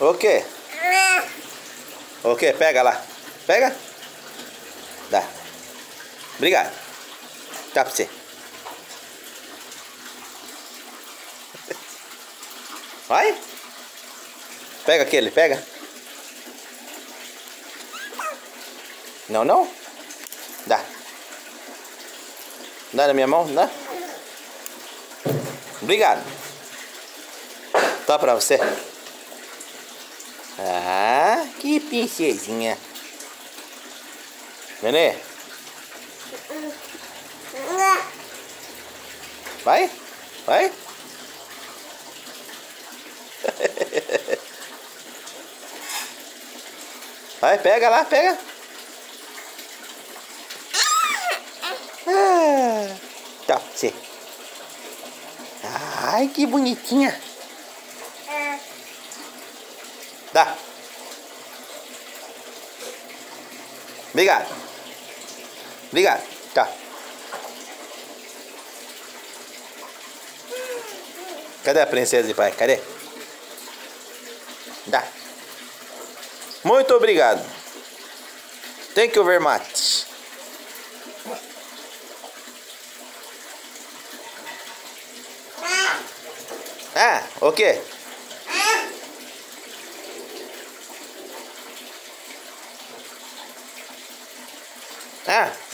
O quê? O quê? Pega lá. Pega. Dá. Obrigado. Tchau pra você. Vai. Pega aquele, pega. Não, não. Dá. Dá na minha mão, dá. Obrigado. Tá pra você. Ah, que princesinha. Nenê. Vai, vai. Vai, pega lá, pega. Ah, tá, você. Ai, que bonitinha. Dá. Obrigado. Obrigado. Tá. Cadê a princesa de pai? Cadê? Dá. Muito obrigado. Thank you very much. Ah, o quê? Ah.